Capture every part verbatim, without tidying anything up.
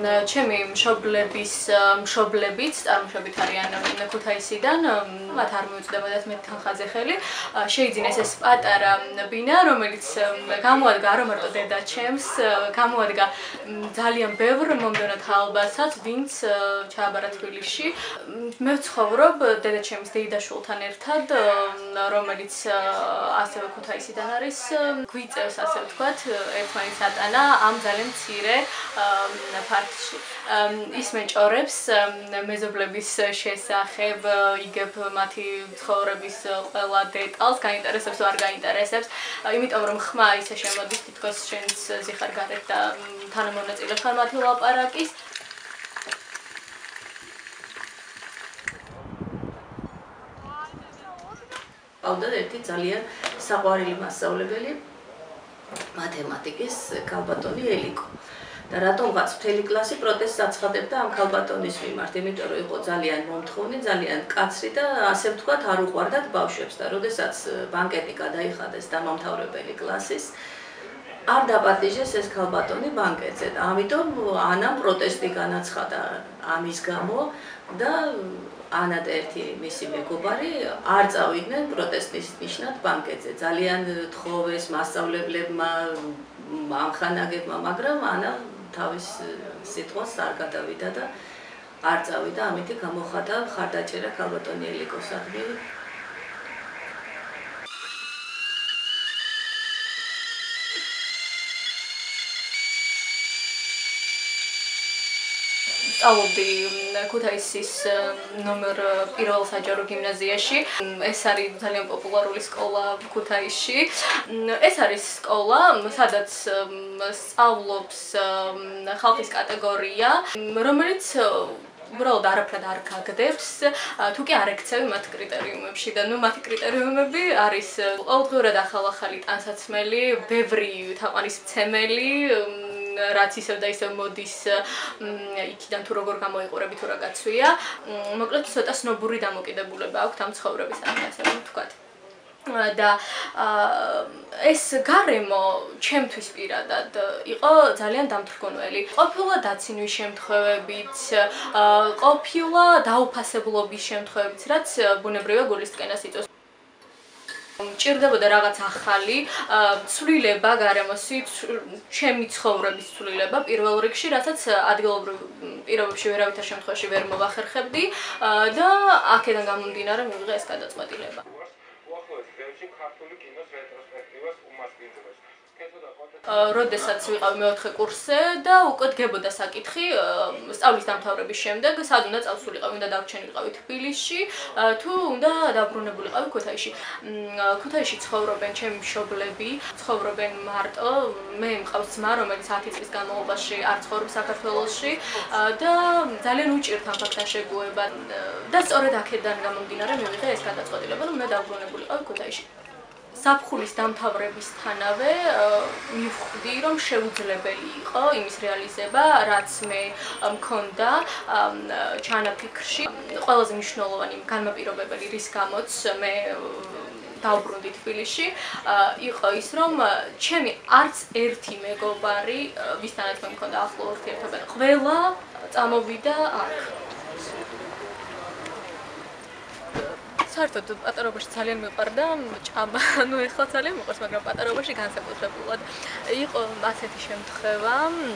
ჩემი მშობლების მშობლებიც წარმოშობით არიან ქუთაისიდან, მათ არ მიუწვდებოდათ მე თანხაზე ხელი. Შეიძინეს ეს პატარა ბინა, რომელიც გამოადგა არა მარტო დედაჩემს, გამოადგა ძალიან ბევრ მომდევნო თაობასაც, ვინც ჩააბარა თბილისში. მე ვცხოვრობ დედაჩემის დეიდაშვილთან ერთად, რომელიც ასევე ქუთაისიდან არის, გვიწევს ასე ვთქვათ, ერთმანეთს ატანა ამ ძალიან მცირე ფარგლში. ის მეჭორებს მეზობლების შესახებ, იგებ მათი ცხოვრების ყველა დეტალს, გაინტერესებს თუ არ გაინტერესებს, იმიტომ რომ ხმა ისე შემოდის თითქოს შენც ზიხარ გარეთ და თანამონაწილე ხარ მათი ლაპარაკის. Auda ერთი ძალიან საყვარელი მასწავლებელი მათემატიკის ქალბატონი ელიკო. და რატომღაც მთელი კლასი პროტესტს აცხადებდა ამ ქალბატონის მიმართ, იმიტომ რომ იყო ძალიან მომთხოვნი, ძალიან კაცრი და ასე ვთქვათ არ უყვარდათ ბავშვებს და როდესაც ბანკეტი გადაიხადეს დამამთავრებელი კლასის არ დაპატიჟეს ეს ქალბატონი ბანკეტზე და ამიტომ ანამ პროტესტი განაცხადა ამის გამო და ანა და ერთი მისი მეგობარი არ წავიდნენ პროტესტის ნიშნად ბანკეტზე. ძალიან თხოვეს მასწავლებლებმა, ამხანაგებმა, მაგრამ ანა თავის სიტყვას არ გადავიდა და არ წავიდა, ამით გამოხატა ხარდაჭერა ქალბატონი ელიკოს ადმი. სწავლობდი ქუთაისის ნომერ პირველ საჯარო გიმნაზიაში. ეს არის ძალიან პოპულარული სკოლა ქუთაისში. ეს არის სკოლა, სადაც სწავლობს ხალხის კატეგორია, რომელიც უბრალოდ არაფრად არ გაგდებს, თუ კი არ ექცევი მათ კრიტერიუმებში და ნუ მათი კრიტერიუმები არის ყოველდღიურად ახალ-ახალი ტანსაცმელი, ბევრი თაყვანისმცემელი, რაც ისევ და ისევ მოდის იქიდან თუ როგორ გამოიყურები თუ რა გაცვია. მოკლედ ცოტა სნობური დამოკიდებულება აქვს ამ ცხოვრებისთან, ასე ვთქვათ. და ეს გარემო ჩემთვის პირადად იყო ძალიან დამთრგუნველი. ყოფილა დაცინვის შემთხვევებით, ყოფილა დაუფასებლობის შემთხვევებით, რაც ბუნებრივია გულისწყენას იწვევს. ჭირდებოდა რაღაც ახალი ცვლილება გარემოსი, ჩემი ცხოვრების ცვლილება პირველ რიგში, რასაც ადგილობრივ პირობებში ვერავითარ შემთხვევაში ვერ მოვახერხებდი და აქედან გამომდინარე მივიღე ეს გადაწყვეტილება. როდესაც ვიყავ მეოთხე კურსზე და უკვე დგებოდა საკითხი სწავლის დამთავრების შემდეგ, სად უნდა წავსულიყავი, უნდა დაგვრჩენილიყავი თბილისში, თუ უნდა დაბრუნებულიყავი ქუთაისში. ქუთაისში ცხოვრობენ ჩემი მშობლები, ცხოვრობენ მარტო, მე მყავს ძმა, რომელიც ათი წლის განმავლობაში არ ცხოვრობს საქართველოში და ძალიან უჭირთ ამ ფაქტთან შეგუება და სწორედ აქედან გამომდინარე მივიღე ეს გადაწყვეტილება, რომ უნდა დაბრუნებულიყავი ქუთაისში. საფხულის დამთავრებისთანავე მივხვდი, რომ შეუძლებელი იყო იმის რეალიზება, რაც მე მქონდა ჩანაფიქრში. ყველაზე მნიშვნელოვანი განმაპირობებელი, რის გამოც მე დავბრუნდი თბილისში, იყო ის, რომ ჩემი არც ერთი მეგობარი, ვისთანაც მე მქონდა ახლო ურთიერთობა, ყველა წამოვიდა აქ. საერთოდ პატარობაში ძალიან მიყვარდა ჭამა, ну ეხლა ძალიან მიყვარს, მაგრამ პატარობაში განსაკუთრებულად იყო ასეთი შემთხვევა.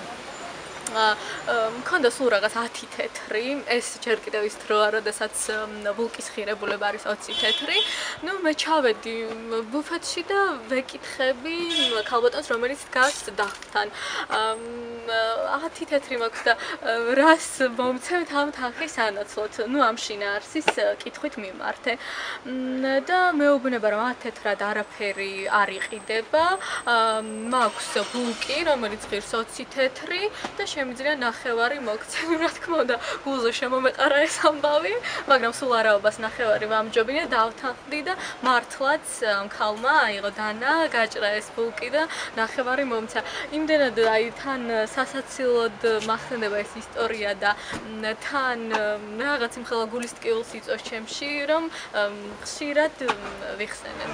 მქონდა სულ რაღაც ათი თეთრი, ეს ჯერ კიდევ ის დროა, როდესაც ვულკის ღირებულება არის ოცი თეთრი. ну მე ჩავედი ბუფეტში და ვეკითხები ქალბატონს, რომელიც დგას დახთან. ათი თეთრი მაქვს და რას მომცემთ ამ თანხის ანაცვლოდ? ну ამ შინაარსის კითხვით მიმართე. და მეუბნება რომ ათი თეთრად არაფერი არ იყიდება. მაქვს ბულკი, რომელიც ღირს ოცი თეთრი და შემიძლია ნახევარი მოგცემ, რა თქმა უნდა, გულზე შემომეყარა ეს ამბავი, მაგრამ სულ არაობას ნახევარი ვამჯობინე, დავთანხმდი და მართლაც ქალმა აიღო დანა, გაჭრა ეს ბულკი და ნახევარი მომცა. იმდენად აი თან სასაცილოდ მახსენდება ეს ისტორია და თან რაღაც იმხელა გულის ტკივილს იწვევს ჩემში, რომ ხშირად ვიხსენებ.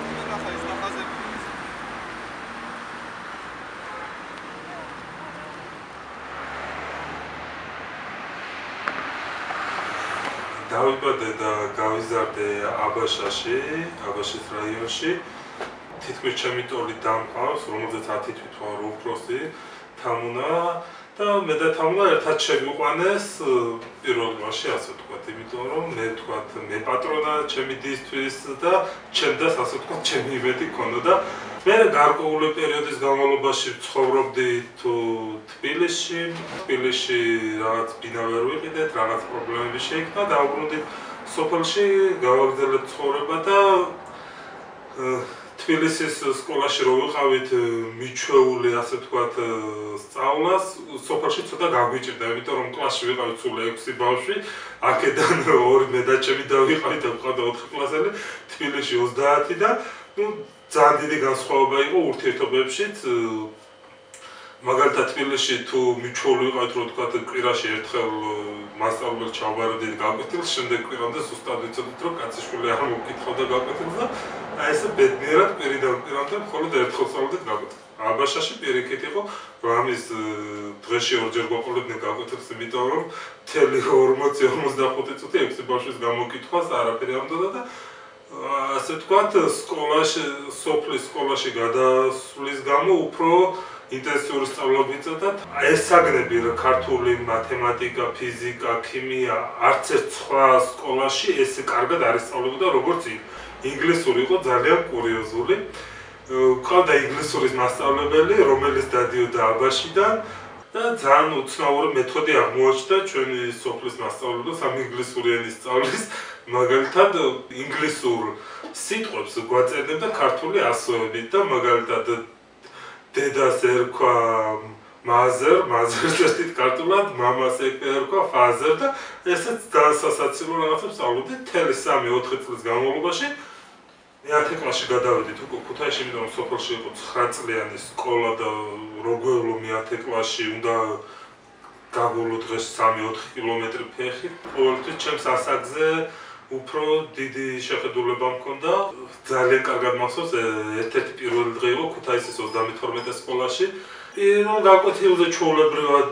დავიბადე და გავიზარდე აბაშაში, აბაშის რაიონში. თითქმის ჩემი ტოლი დამყავს, რომელზეც ათი თვით ვარ უფროსი, თამუნა და მე და თამუნა ერთად შევიყვანეს პირველ კლასში, ასე ვთქვათ, იმიტომ რომ მე ვთქვათ, მე პატრონა ჩემი დისთვის და ჩემდას, ასე ვთქვათ, ჩემი იმედი ჰქონდა. მე გარკვეული პერიოდის განმავლობაში ცხოვრობდი თუ თბილისში, თბილისში რაღაც ბინა ვერ ვიყიდეთ, რაღაც პრობლემები შეიქმნა, დავბრუნდით სოფელში, გავაგრძელეთ ცხოვრება და თბილისის სკოლაში რო ვიყავით მიჩვეული, ასე ვთქვათ, სწავლას, სოფელში ცოტა გაგვიჭირდა, იმიტომ რომ კლასში ვიყავით სულ ექვსი ბავშვი, აქედან ორი მე და ჩემი დავიყავით, ვიყავდა ოთხი კლასელი, თბილისში ოცდაათი და ნუ ძალიან დიდი განსხვავება იყო ურთიერთობებშიც. მაგალითად თბილისში თუ მიჩვეული ვიყავით, რომ ვთქვათ, კვირაში ერთხელ მასწავლებელს ჩავაბარებდით გაკვეთილს, შემდეგ კვირამდე ზუსტად ვიცოდით, რომ კაციშვილი არ მოგკითხავდა გაკვეთილს და აი ესე ბედნიერად კვირიდან კვირამდე მხოლოდ ერთხელ სწავლობდით გაკვეთილს. აბაშაში პირიქით იყო, რომ ამის დღეში ორჯერ გვაყოლებდნენ გაკვეთილს, იმიტომ რომ მთელი ორმოცი ორმოცდახუთი წუთი ექვსი ბავშვის გამოკითხვას არაფერი არ უნდოდა და ასე ვთქვათ, სკოლაში, სოფლის სკოლაში გადასვლის გამო უფრო ინტენსიური სწავლა ვიწოდათ. ეს საგნები, ქართული, მათემატიკა, ფიზიკა, ქიმია, არც ერთ სხვა სკოლაში ესე კარგად არ ისწავლებოდა, როგორც იქ. ინგლისური იყო ძალიან კურიოზული. ყავდა ინგლისურის მასწავლებელი, რომელიც დადიოდა აბაშიდან და ძალიან უცნაური მეთოდი აღმოაჩნდა ჩვენი სოფლის მასწავლებლებს ამ ინგლისური ენის სწავლის. მაგალითად, ინგლისურ სიტყვებს გვაწერდებდა ქართული ასოებით და მაგალითად დედას ერქვა მაზერ, მაზერს ერთით ქართულად, მამას ერქვა ფაზერ და ესეც ძალიან სასაცილო რაღაცებს სწავლობდით მთელი სამი ოთხი წლის განმავლობაში. მეათე კლასში გადავედით უკვე ქუთაისში, იმიტომ რომ სოფელში იყო ცხრა წლიანი სკოლა და რო გვევლო მეათე კლასში უნდა გაგვევლო დღეს სამი ოთხი კილომეტრი ფეხით. ყოველთვის ჩემს ასაკზე უფრო დიდი შეხედულება მქონდა. ძალიან კარგად მახსოვს, ერთ-ერთი პირველი დღე იყო ქუთაისის ოცდამეთორმეტე სკოლაში. პირველ გაკვეთილზე ჩვეულებრივად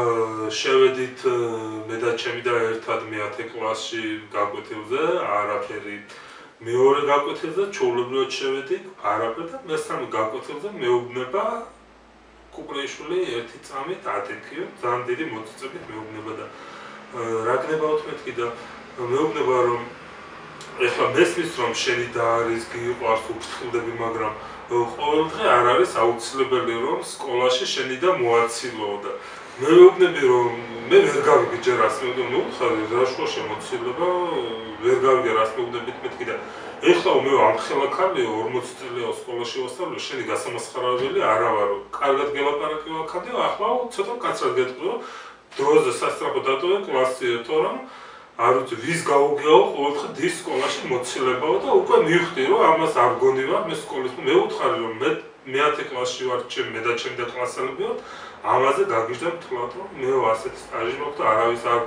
შევედით მე და ჩემი და ერთად მეათე კლასში გაკვეთილზე, არაფერი. მეორე გაკვეთილზე ჩვეულებრივად შევედით, არაფერი და მესამე გაკვეთილზე მეუბნება კუკრეიშვილი ერთი წამით ათექიო, ძალიან დიდი მოწიწებით მეუბნება და რა გნებავთ მეთქი და მეუბნება რომ ეხლა მესმის რომ შენი და არის გიყვარს უფრთხილდები, მაგრამ ყოველ დღე არ არის აუცილებელი რომ სკოლაში შენი და მოაცილო და მეუბნები რომ მე ვერ გავიგე ჯერ ასე მე უთხარი რა შუა შემოცილება ვერ გავიგე რას მეუბნებით მეთქი და ეხლა მე ამ ხელა ქალიო ორმოცი წელია სკოლაში ვასწავლე, შენი გასამასხარებელი არა ვარო, კარგად გელაპარაკე ვაქანდიო, ახლა ცოტა კაცრად გეტყვი რომ დროზე სასწრაფო დატოვე კლასი ერთო რომ არ ვიცი ვის გაუგეო ყოველდღე დის სკოლაში მოცილებაო და უკვე მივხვდი რომ ამას არ გონივარ მე სკოლის მე უთხარი რომ მე მეათე კლასში ვარ ჩემ მე და ჩემი და კლასელები ვართ ამაზე გაგიჟდა მთლად რომ მე ასეთი სტაჟი მაქვს და არავის არ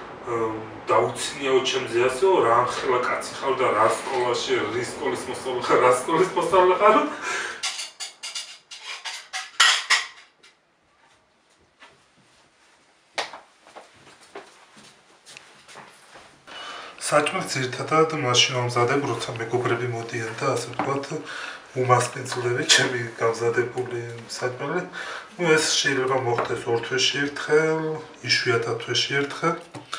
დაუცინიაო ჩემზე ასეო რა ხელა კაცი ხარ და რა სკოლაში რის სკოლის მოსწავლე ხარ რა სკოლის მოსწავლე ხარ საჭმელს ერთადად მაშინ ვამზადებ, როცა მეგობრები მოდიან და ასე ვთქვათ, უმასპინძლები ჩემი გამზადებული საჭმელი. ნუ ეს შეიძლება მოხდეს ორ თვეში ერთხელ, იშვიათად თვეში ერთხელ.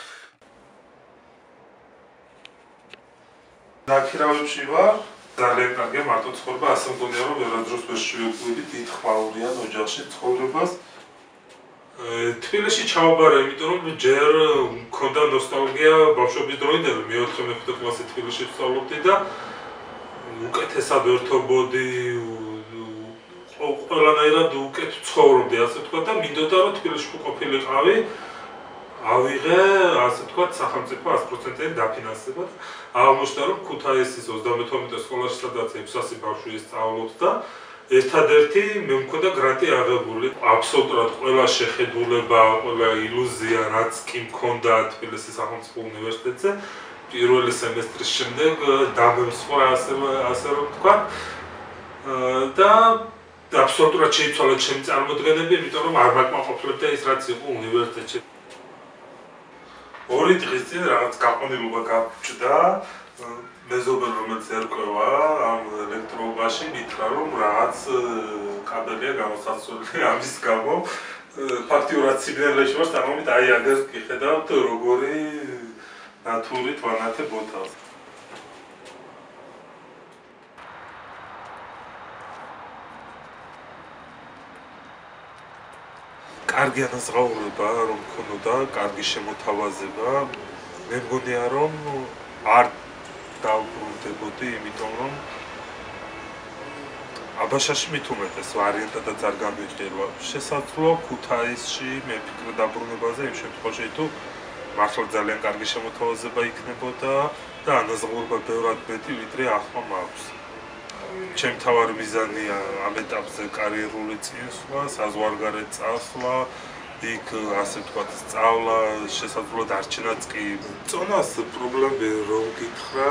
ნაქირავებში ვარ, ძალიან კარგია მარტო ცხოვრება, ასე მგონია რომ ვერადროს ვერ შევეკვირდი დიდ ხმაურიან ოჯახში ცხოვრებას. თბილისში ჩავაბარე, იმიტომ რომ ჯერ მქონდა ნოსტალგია ბავშვობის დროინდელი, მეოთხე მეხუთე კლასი თბილისში ვსწავლობდი და უკეთესად ვერთობოდი, ყველანაირად უკეთ ცხოვრობდი, ასე ვთქვათ და მინდოდა რომ თბილისში ყოფილიყავი, ავიღე, ასე ვთქვათ, სახელმწიფო ას პროცენტიანი დაფინანსება და აღმოჩნდა რომ ქუთაისის ოცდამეთორმეტე სკოლაში სადაც ექვსასი ბავშვი სწავლობს და ერთადერთი მე მქონდა გრანტი აღებული. აბსოლუტურად ყველა შეხედულება, ყველა ილუზია, რაც კი მქონდა თბილისის სახელმწიფო უნივერსიტეტზე, პირველი სემესტრის შემდეგ დამემსხვრა, ასე ასე რომ ვთქვა. და აბსოლუტურად შეიცვალა ჩემი წარმოდგენები, იმიტომ რომ არ მაკმაყოფილებდა ის, რაც იყო უნივერსიტეტში. ორი დღის წინ რაღაც გაყონილობა გაჩნდა მეზობელ რომელიც ერკვევა ამ ელექტროობაში მითხრა რომ რაღაც კაბელია გამოსასვლელი ამის გამო ფაქტიურად სიგნალებში ვარ წარმომით აი აგერ გიხედავთ როგორი ნათურით ვანათებ ბოთალს კარგი ანაზღაურება რომ ქონოდა კარგი შემოთავაზება მე მგონია რომ არ დავბრუნდებოდი იმიტომ რომ აბაშაში მით უმეტეს ვარიანტადაც არ გამიყირვა შესაძლოა ქუთაისში მე ვფიქრე დაბრუნებაზე იმ შემთხვევაში თუ მართლა ძალიან კარგი შემოთავაზება იქნებოდა და ანაზღაურება ბევრად მეტი ვიდრე ახლა მაქვს ჩემი მთავარი მიზანია ამ ეტაპზე კარიერული წინსვლა საზღვარგარეთ წასვლა იქ ასე ვთქვათ სწავლა შესაძლოა დარჩენაც კი წონას პრობლემები რომ გითხრა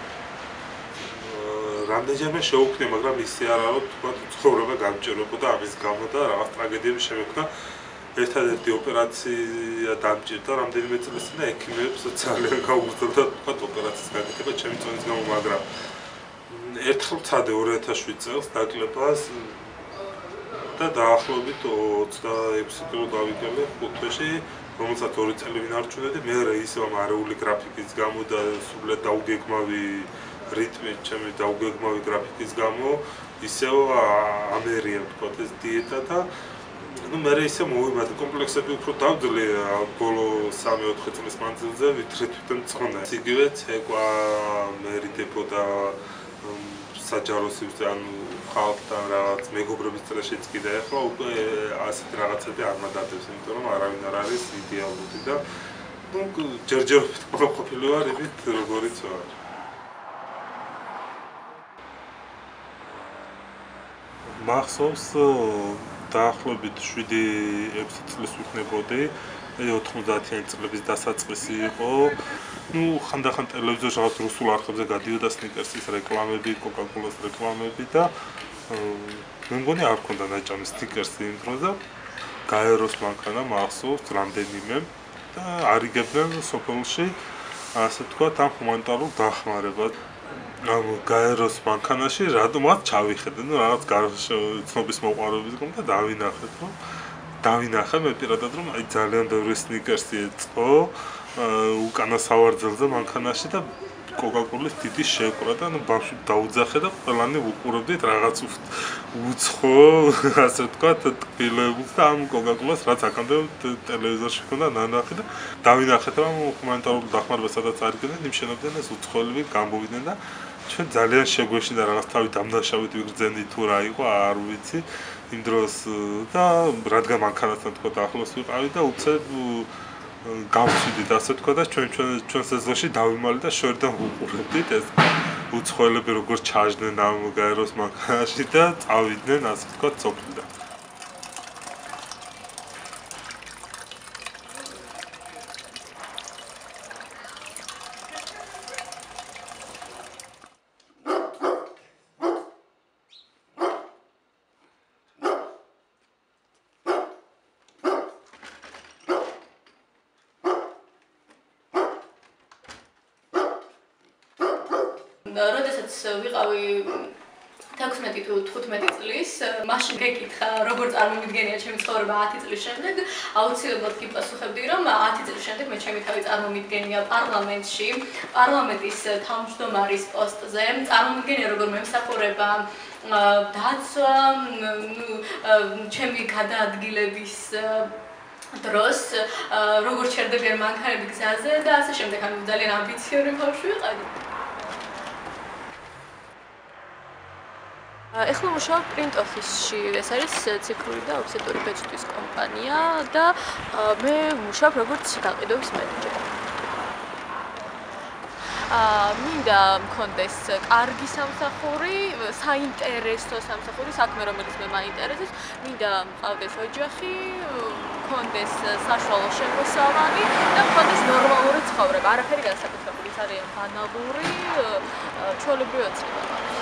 რამდენჯერმე შეუქმნია მაგრამ ისე არა რომ თქვათ ცხოვრება გამჭირვებოდა ამის გამო და რაღაც ტრაგედიები შემექნა ერთადერთი ოპერაცია დამჭირდა რამდენიმე წელს და ექიმებს ძალიან გაუგრძელდა თქვათ ოპერაციის გაკეთება ჩემი წონის გამო მაგრამ ერთხელ ვცადე ორი ათას შვიდ წელს დაკლებას და დაახლოებით ოცდაექვსი კილო გავიკელე ხუთ თვეში რომელსაც ორი წელი ვინარჩუნე და მე ისევ ამ არეული გრაფიკის გამო და სრულად დაუგეგმავი რიტმით ჩემი დაუგეგმავი გრაფიკის გამო ისევ ამერია ვთქვათ ეს დიეტა და ну მე ისე მოვიმატე კომპლექსები უფრო დავძლე ბოლო სამი ოთხი წლის მანძილზე ვიდრე თვითონ წონა იგივე ცეკვა მერიდებოდა საჯარო სივრცე ანუ ხალხთან რაღაც მეგობრების წრეშიც კიდე ახლა უკვე ასეთ რაღაცები არ მადადებს იმიტომ რომ არავინ არ არის იდეალური და ну ჯერჯერობით ყოფილი ვარ იმით როგორიც ვარ მახსოვს დაახლოებით შვიდი ექვსი წლის ვიქნებოდი ოთხმოცდაათიანი წლების დასაწყისი იყო ну ხანდახან ტელევიზორში რაღაც რუსულ არხებზე გადიოდა სნიკერსის რეკლამები, კოკა-კოლას რეკლამები და მე მგონი არ ქონდა ნაჭამი სნიკერსი იმ დროს და გაეროს მანქანა მახსოვს რამდენიმე და არიგებდნენ სოფელში ასე ვთქვათ ამ ჰუმანიტარულ დახმარებას ამ გაეროს მანქანაში რატომაც ჩავიხედე ну რაღაც ცნობის მოყვარების გამო და დავინახეთ რომ დავინახე მე პირადად რომ აი ძალიან ბევრი სნიკერსი ეწყო უკანა სავარძელზე მანქანაში და კოკა-კოლის დიდი შეკვრა და ნუ ბავშვი დაუძახე და ყველანი უყურებდით რაღაც უცხო ასე ვთქვათ ტკბილებულს და ამ კოკა-კოლას რაც აქამდე ტელევიზორში ჰქონდა ნანახი და დავინახეთ რომ ჰუმანიტარული დახმარება სადაც არიგდნენ იმ შენობიდან ეს უცხოელები გამოვიდნენ და ჩვენ ძალიან შეგვეშინდა რაღაც თავი დამნაშავედ ვიგრძენით თუ რა იყო არ ვიცი იმ დროს და რადგან მანქანასთან თქო ახლოს ვიყავი და უცებ გავცვიდით ასე თქო და ჩვენ ჩვენ სეზონში დავიმალე და შორიდან ვუყურებდით ეს უცხოელები როგორ ჩაჯდნენ ამ გაეროს მანქანაში და წავიდნენ ასე თქო სოფლიდან როდესაც ვიყავი თექვსმეტი თუ თხუთმეტი წლის, მაშინ გეკითხა, როგორ წარმომიდგენია ჩემი ცხოვრება ათი წლის შემდეგ, აუცილებლად კი პასუხებდი, რომ ათი წლის შემდეგ მე ჩემი თავი წარმომიდგენია პარლამენტში, პარლამენტის თავმჯდომარის პოსტზე, წარმომიდგენია როგორ მემსახურება დაცვა, ჩემი გადაადგილების დროს როგორ ჩერდებიან მანქანები გზაზე და ასე შემდეგ, ანუ ძალიან ამბიციური ბავშვი ვიყავი. ეხლა მუშაობ პრინტ ოფისში, ეს არის ციფრული და ოფსეტური ბეჭდვის კომპანია და მე მუშაობ როგორც გაყიდვების მენეჯერი. მინდა მქონდეს კარგი სამსახური, საინტერესო სამსახური, საქმე რომელიც მე მაინტერესებს, მინდა მყავდეს ოჯახი, მქონდეს საშუალო შემოსავალი და მქონდეს ნორმალური ცხოვრება. არაფერი განსაკუთრებული, ის არის ბანალური, ჩვეულებრივი ოცნება მაქვს.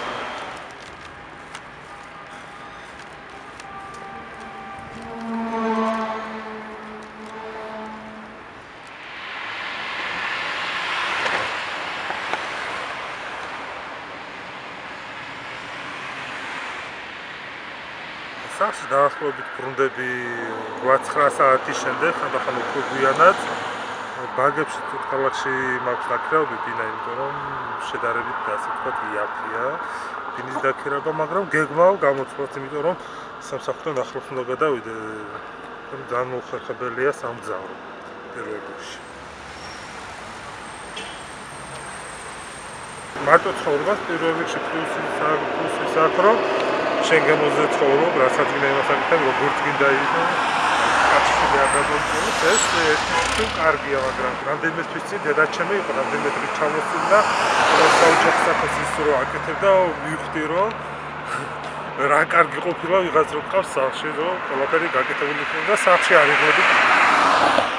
სახში დაახლოებით ბრუნდები ოთხ-ცხრა საათის შემდეგ, ხანდახან უფრო გვიანად. ბაგებში თუ ქალაქში მაქვს დაქირავდი ბინა, იმიტომ რომ შედარებით და ასე ვთქვათ იაფია ბინის დაქირავება, მაგრამ გეგმავ გამოცვლად, იმიტომ რომ სამსახურთან ახლოს უნდა გადავიდე, ძალიან მოხერხებელია სამგზავრო პირველ რიგში. მარტო ცხოვრებას პირველ რიგში პლუსი ის აქვს, რომ შენ გემოზე ცხოვრობ, რასაც გინდა იმას აკეთებ, როგორც გინდა იყო. კაცი არ გადავწყვეტ, ეს თუ კარგია, მაგრამ რამდენიმე თვის წინ დედაჩემი იყო, რამდენიმე დღის ჩამოსულა, საოჯახო საფოს ის რო აკეთებდა, მივხვდი რომ რა კარგი ყოფილა ვიღაც რო ყავს სახში, რომ ყველაფერი გაკეთებული იქნება და სახში არ იღოდი.